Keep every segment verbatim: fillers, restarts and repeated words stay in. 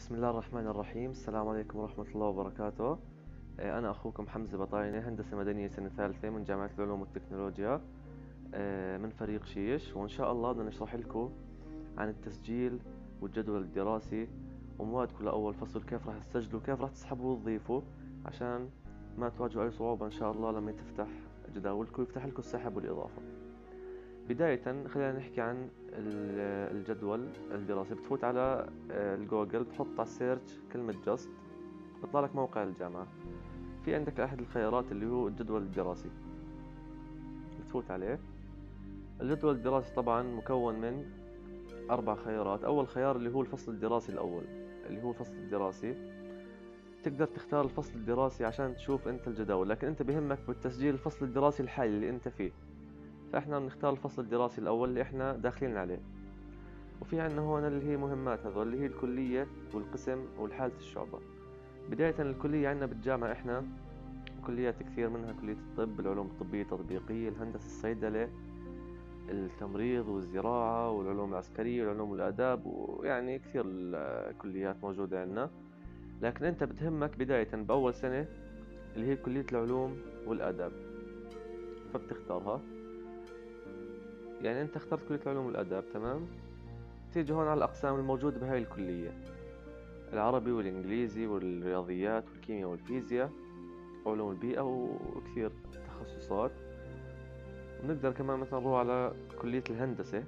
بسم الله الرحمن الرحيم. السلام عليكم ورحمة الله وبركاته. آه، أنا أخوكم حمزة بطاينة، هندسة مدنية سنة ثالثة من جامعة العلوم والتكنولوجيا، آه، من فريق شيش. وإن شاء الله بدنا نشرح لكم عن التسجيل والجدول الدراسي وموادكم لأول فصل، كيف راح تسجلوا وكيف راح تسحبوا وتضيفوا عشان ما تواجهوا أي صعوبة إن شاء الله لما تفتح جداولكم ويفتح لكم السحب والإضافة. بداية خلينا نحكي عن الجدول الدراسي. بتفوت على الجوجل، بتحط على السيرش كلمة جاست، بيطلع لك موقع الجامعة. في عندك أحد الخيارات اللي هو الجدول الدراسي، بتفوت عليه. الجدول الدراسي طبعا مكون من أربع خيارات. أول خيار اللي هو الفصل الدراسي الأول، اللي هو الفصل الدراسي. تقدر تختار الفصل الدراسي عشان تشوف أنت الجداول، لكن أنت بهمك بالتسجيل الفصل الدراسي الحالي اللي أنت فيه، فإحنا بنختار الفصل الدراسي الأول اللي إحنا داخلين عليه. وفي عنا هون اللي هي مهمات هذول، اللي هي الكلية والقسم والحالة الشعبة. بداية الكلية عنا بالجامعة إحنا كليات كثير، منها كلية الطب، العلوم الطبية التطبيقية، الهندسة، الصيدلة، التمريض والزراعة والعلوم العسكرية والعلوم والآداب، ويعني كثير الكليات موجودة عنا. لكن أنت بتهمك بداية بأول سنة اللي هي كلية العلوم والآداب، فبتختارها. يعني أنت اخترت كلية العلوم والآداب، تمام. تيجي هون على الأقسام الموجودة بهاي الكلية: العربي والإنجليزي والرياضيات والكيمياء والفيزياء وعلوم البيئة وكثير تخصصات. ونقدر كمان مثلا نروح على كلية الهندسة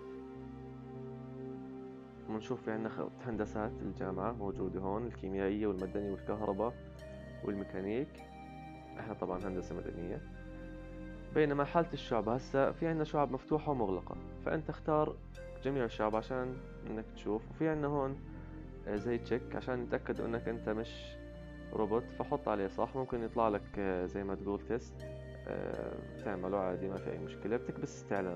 ونشوف في عنا هندسات الجامعة موجودة هون: الكيميائية والمدني والكهرباء والميكانيك. احنا طبعا هندسة مدنية. بينما حالة الشعب هسا في عنا شعب مفتوحة ومغلقة، فأنت اختار جميع الشعب عشان انك تشوف. وفي عنا هون زي تشيك عشان نتأكد انك انت مش روبوت، فحط عليه صح. ممكن يطلع لك زي ما تقول تيست، تعمله عادي ما في اي مشكلة، بتكبس استعلام.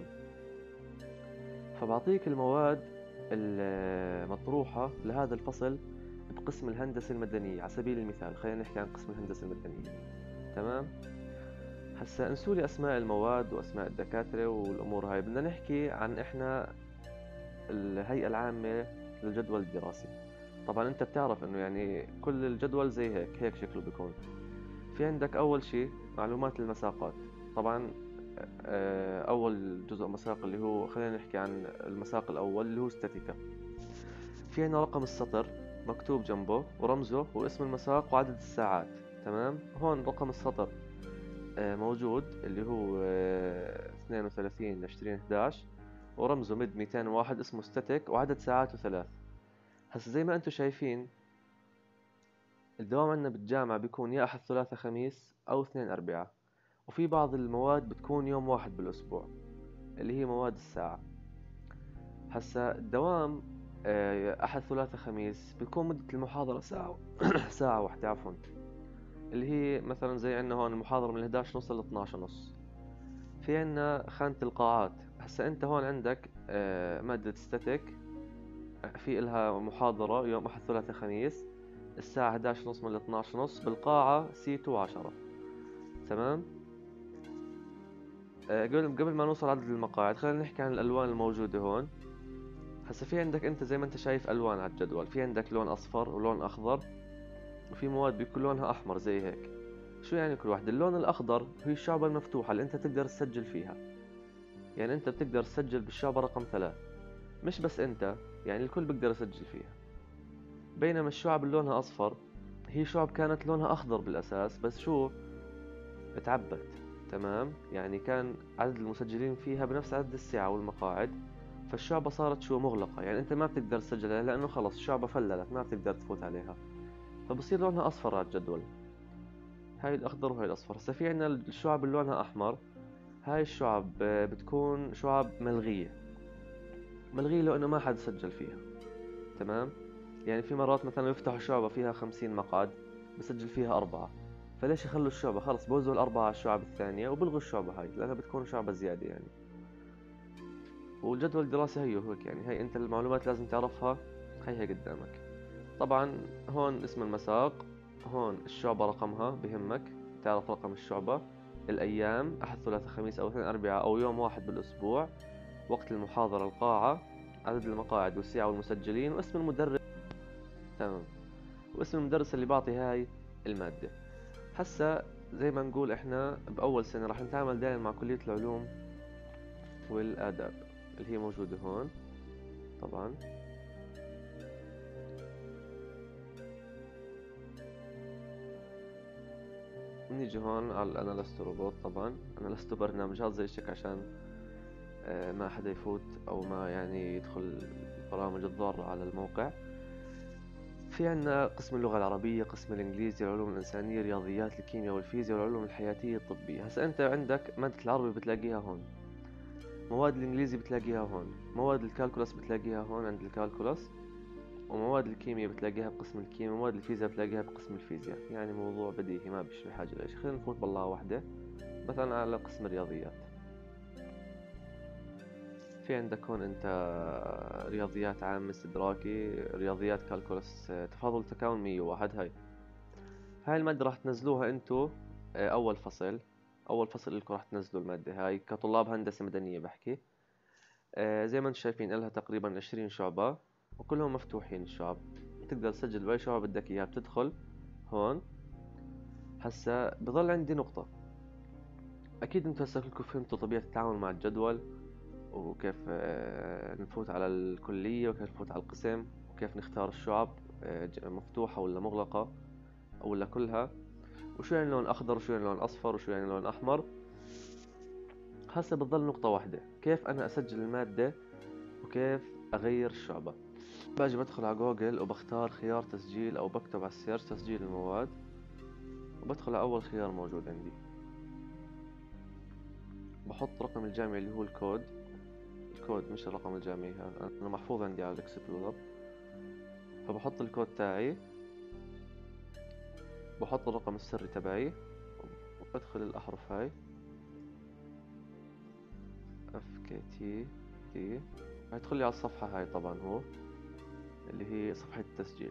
فبعطيك المواد المطروحة لهذا الفصل بقسم الهندسة المدنية. على سبيل المثال خلينا نحكي عن قسم الهندسة المدنية، تمام. هسا انسولي اسماء المواد واسماء الدكاترة والامور هاي، بدنا نحكي عن احنا الهيئة العامة للجدول الدراسي. طبعا انت بتعرف انه يعني كل الجدول زي هيك هيك شكله بيكون. في عندك اول شيء معلومات المساقات. طبعا اول جزء مساق اللي هو خلينا نحكي عن المساق الاول اللي هو استاتيكا. في عندنا رقم السطر مكتوب جنبه ورمزه واسم المساق وعدد الساعات، تمام. هون رقم السطر موجود اللي هو اثنين وثلاثين عشرين إحدى عشر، ورمزه مد مئتين وواحد، اسمه ستاتيك، وعدد ساعاته ثلاث. هسا زي ما انتم شايفين الدوام عندنا بالجامعة بيكون يا أحد ثلاثة خميس أو اثنين أربعة، وفي بعض المواد بتكون يوم واحد بالأسبوع اللي هي مواد الساعة. هسا الدوام أحد ثلاثة خميس بيكون مدة المحاضرة ساعة ساعة واحدة عفوا، اللي هي مثلا زي عندنا هون المحاضرة من إحدى عشر ونص ل اثني عشر ونص. في عندنا خانة القاعات. هسا أنت هون عندك مادة ستاتيك، في إلها محاضرة يوم أحد ثلاثة خميس الساعة إحدى عشر ونص من اثني عشر ونص بالقاعة سي اثنين عشرة، تمام. قبل قبل ما نوصل عدد المقاعد خلينا نحكي عن الألوان الموجودة هون. هسا في عندك أنت زي ما أنت شايف ألوان على الجدول، في عندك لون أصفر ولون أخضر، وفي مواد بيكون لونها أحمر زي هيك. شو يعني كل واحد؟ اللون الأخضر هي الشعبة المفتوحة اللي أنت تقدر تسجل فيها. يعني أنت بتقدر تسجل بالشعبة رقم ثلاث، مش بس أنت، يعني الكل بيقدر يسجل فيها. بينما الشعب اللي لونها أصفر هي شعب كانت لونها أخضر بالأساس، بس شو اتعبت، تمام. يعني كان عدد المسجلين فيها بنفس عدد الساعة والمقاعد، فالشعبة صارت شو مغلقة، يعني انت ما بتقدر تسجلها لانه خلص الشعبة فللت، ما بتقدر تفوت عليها، فبصير لونها اصفر على الجدول. هاي الاخضر وهاي الاصفر. هسه في عنا الشعب اللي لونها احمر، هاي الشعب بتكون شعب ملغية. ملغية لانه ما حد سجل فيها، تمام. يعني في مرات مثلا يفتحوا شعبة فيها خمسين مقعد بسجل فيها أربعة، فليش يخلوا الشعبة خلص بوزوا الأربعة على الشعب الثانية وبلغوا الشعبة هاي لأنها بتكون شعبة زيادة يعني. والجدول الدراسي هي هيك، يعني هي أنت المعلومات لازم تعرفها، هي هي قدامك. طبعا هون اسم المساق، هون الشعبة رقمها بهمك تعرف رقم الشعبة، الأيام أحد ثلاثة خميس أو اثنين أربعة أو يوم واحد بالأسبوع، وقت المحاضرة، القاعة، عدد المقاعد والساعة والمسجلين، واسم المدرس. تمام. واسم المدرس اللي بعطي هاي المادة. هسا زي ما نقول احنا بأول سنة راح نتعامل دائما مع كلية العلوم والآداب اللي هي موجودة هون طبعا. نيجي هون على أنا لست روبوت. طبعا أنا لست برنامج، هذا زي شك عشان آه، ما حدا يفوت أو ما يعني يدخل البرامج الضارة على الموقع. في عنا قسم اللغة العربية، قسم الإنجليزي، العلوم الإنسانية، رياضيات، الكيمياء والفيزياء، والعلوم الحياتية الطبية. هسا أنت عندك مادة العربي بتلاقيها هون، مواد الإنجليزي بتلاقيها هون، مواد الكالكولاس بتلاقيها هون عند الكالكولاس، ومواد الكيمياء بتلاقيها بقسم الكيمياء، ومواد الفيزياء بتلاقيها بقسم الفيزياء. يعني موضوع بديهي ما بيش بحاجة لإيش. خلينا نفوت بالله واحدة مثلا على قسم الرياضيات. في عندك هون انت رياضيات عامة استدراكي، رياضيات كالكولاس تفاضل تكامل مية وواحد. هاي هاي المادة راح تنزلوها انتو آه، اول فصل. اول فصل لكم راح تنزلوا المادة هاي كطلاب هندسة مدنية بحكي. آه، زي ما انتم شايفين لها تقريبا عشرين شعبة وكلهم مفتوحين الشعب. تقدر تسجل باي شعبة بدك اياها. بتدخل هون. هسا بضل عندي نقطة. اكيد انتم هسا كلكم فهمتوا طبيعة التعامل مع الجدول، وكيف آه، نفوت على الكلية، وكيف نفوت على القسم، وكيف نختار الشعب آه، مفتوحة ولا مغلقة ولا كلها، وشو يعني لون أخضر، وشو يعني لون أصفر، وشو يعني لون أحمر. هسه بتضل نقطة واحدة، كيف أنا أسجل المادة وكيف أغير الشعبة. باجي بدخل على جوجل وبختار خيار تسجيل، أو بكتب على السيرش تسجيل المواد، وبدخل على أول خيار موجود عندي. بحط رقم الجامعي اللي هو الكود. الكود مش الرقم الجامعي، هذا أنا محفوظ عندي على الإكسبلورر. فبحط الكود تاعي، بحط الرقم السري تبعي، وبدخل الأحرف هاي اف كي تي تي. هيدخل لي على الصفحة هاي طبعا، هو اللي هي صفحة التسجيل.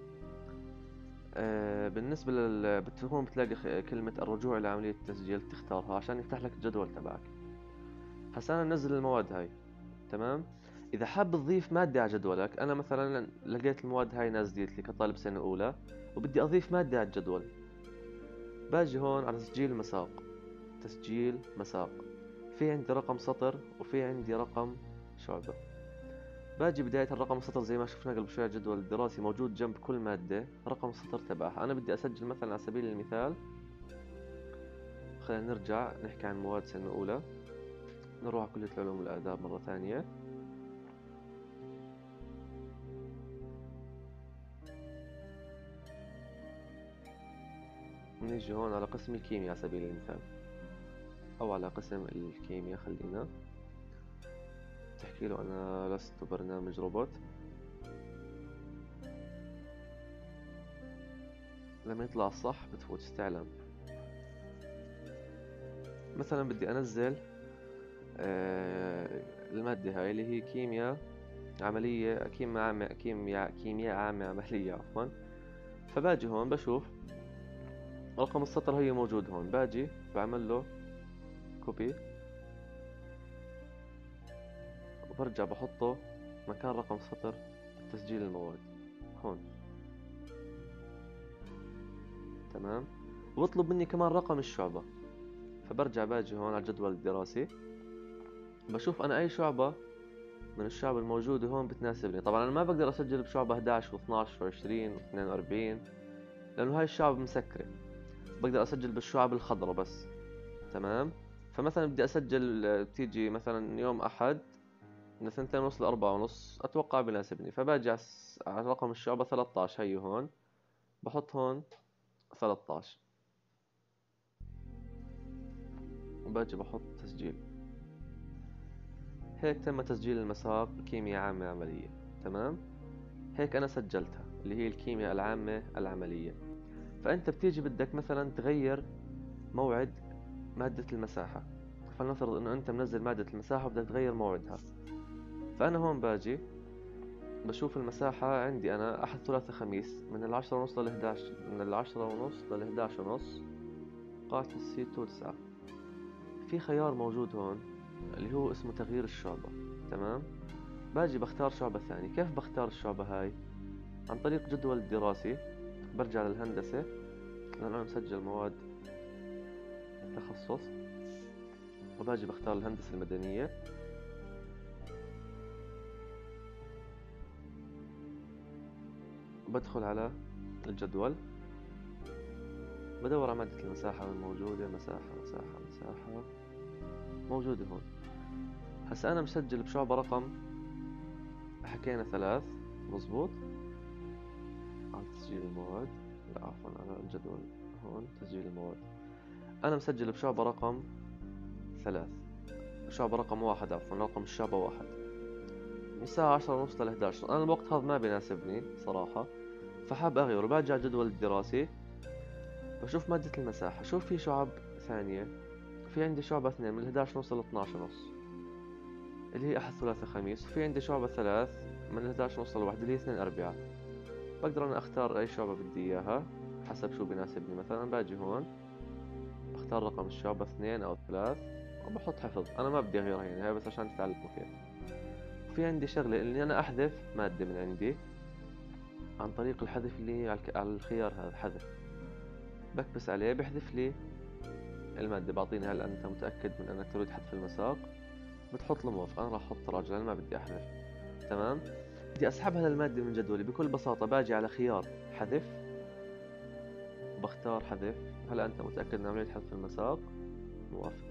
آه بالنسبة لل بتكون بتلاقي خ- كلمة الرجوع إلى عملية التسجيل، تختارها عشان يفتح لك الجدول تبعك. هسا أنا ننزل المواد هاي. تمام. إذا حاب تضيف مادة على جدولك، أنا مثلا لقيت المواد هاي نازلت لي كطالب سنة أولى وبدي أضيف مادة على الجدول، باجي هون على تسجيل مساق. تسجيل مساق، في عندي رقم سطر وفي عندي رقم شعبة. باجي بداية الرقم السطر زي ما شفنا قبل شوي الجدول الدراسي موجود جنب كل مادة رقم السطر تبعها. أنا بدي أسجل مثلا على سبيل المثال، خلينا نرجع نحكي عن مواد سنة أولى، نروح على كلية العلوم والآداب مرة ثانية. نيجي هون على قسم الكيمياء على سبيل المثال، أو على قسم الكيمياء. خلينا تحكي له أنا لست برنامج روبوت. لما يطلع الصح بتفوت استعلام. مثلا بدي أنزل آه المادة هاي اللي هي كيمياء عملية، كيمياء عامة، كيمياء كيمياء عامة عملية عفوا. فباجي هون بشوف رقم السطر هي موجود هون، باجي بعمل له كوبي وبرجع بحطه مكان رقم سطر تسجيل المواد هون. تمام. وبطلب مني كمان رقم الشعبة. فبرجع باجي هون على الجدول الدراسي، بشوف أنا أي شعبة من الشعب الموجودة هون بتناسبني. طبعا أنا ما بقدر أسجل بشعبة إحدى عشر و12 و20 و42 لأنه هاي الشعب مسكرة. بقدر أسجل بالشعب الخضراء بس. تمام. فمثلا بدي أسجل تيجي مثلا يوم أحد من ثنتين ونص لأربعة ونص، أتوقع بناسبني. فباجي على الس- على رقم الشعبة ثلاثة عشر، هي هون بحط هون ثلاثة عشر، وباجي بحط تسجيل. هيك تم تسجيل المساق كيمياء عامة عملية. تمام. هيك أنا سجلتها اللي هي الكيمياء العامة العملية. فأنت بتيجي بدك مثلا تغير موعد مادة المساحة. فلنفرض إنه أنت منزل مادة المساحة وبدك تغير موعدها. فأنا هون باجي بشوف المساحة عندي أنا أحد ثلاثة خميس من العشرة ونص للإحداش، من العشرة ونص للإحداش ونص، قاعة السي تسعة. في خيار موجود هون اللي هو اسمه تغيير الشعبة. تمام. باجي بختار شعبة ثانية. كيف بختار الشعبة هاي؟ عن طريق جدول الدراسي برجع للهندسة، لأن أنا مسجل مواد تخصص، وباجي بختار الهندسة المدنية. بدخل على الجدول، بدور على مادة المساحة الموجودة، مساحة مساحة مساحة موجودة هون. هسا أنا مسجل بشعبة رقم، حكينا ثلاث، مظبوط. على تسجيل المواد، لا عفوا على الجدول هون تسجيل المواد، أنا مسجل بشعبة رقم ثلاث، شعبة رقم واحد عفوا، رقم الشعبة واحد. من الساعة عشرة ونص لإحدى عشر، أنا الوقت هذا ما بيناسبني صراحة، فحاب أغيره. باجي على الجدول الدراسي، بشوف مادة المساحة، شوف في شعب ثانية. في عندي شعبة اثنين من إحدى عشر ونص ل اثني عشر ونص اللي هي أحد ثلاثة خميس، وفي عندي شعبة ثلاث من إحدى عشر ونص لواحد اللي هي اثنين أربعاء. بقدر أنا أختار أي شعبة بدي إياها حسب شو بيناسبني. مثلا باجي هون بختار رقم الشعبة اثنين أو ثلاث وبحط حفظ، أنا ما بدي أغيرها يعني، هاي بس عشان تتعلموا كيف. في عندي شغلة إني أنا أحذف مادة من عندي عن طريق الحذف اللي هي على الخيار هذا، حذف. بكبس عليه بحذف لي المادة، بعطيني هل أنت متأكد من أنك تريد حذف المساق، بتحط له موافق. أنا راح أحط راجل، أنا ما بدي أحذف. تمام. بدي أسحب هذا المادة من جدولي بكل بساطة، باجي على خيار حذف وبختار حذف، هل أنت متأكد من عملية حذف المساق، موافق.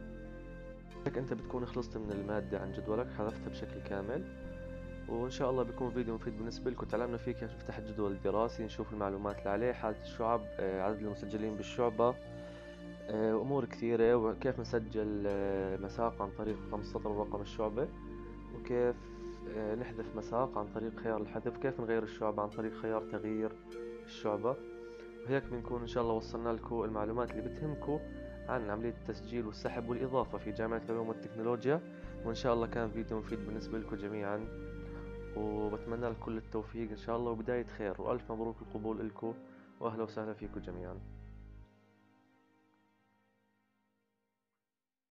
هيك أنت بتكون خلصت من المادة عن جدولك، حذفتها بشكل كامل. وإن شاء الله بيكون فيديو مفيد بالنسبة لكم. تعلمنا فيه كيف نفتح الجدول الدراسي، نشوف المعلومات اللي عليه، حالة الشعب، عدد المسجلين بالشعبة، وأمور كثيرة، وكيف نسجل مساق عن طريق رقم السطر ورقم الشعبة، وكيف نحذف مساق عن طريق خيار الحذف، كيف نغير الشعبة عن طريق خيار تغيير الشعبة. وهيك بنكون إن شاء الله وصلنا لكم المعلومات اللي بتهمكم عن عملية التسجيل والسحب والإضافة في جامعة العلوم والتكنولوجيا. وإن شاء الله كان فيديو مفيد بالنسبة لكم جميعا، وبتمنى لكم كل التوفيق إن شاء الله وبداية خير، وألف مبروك القبول لكم، وأهلا وسهلا فيكم جميعا.